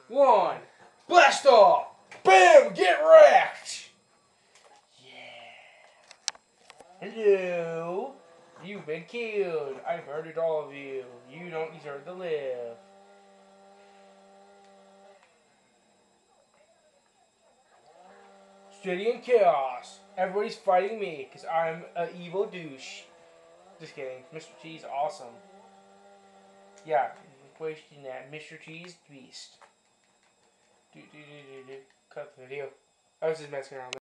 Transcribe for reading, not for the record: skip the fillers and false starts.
1. Blast off! Bam! Get wrecked! Yeah. Hello. You've been killed. I've murdered all of you. You don't deserve to live. City and chaos. Everybody's fighting me because I'm an evil douche. Just kidding. Mr. Cheese, awesome. Yeah, wasting that. Mr. Cheese, beast. Cut the video. I was just messing around.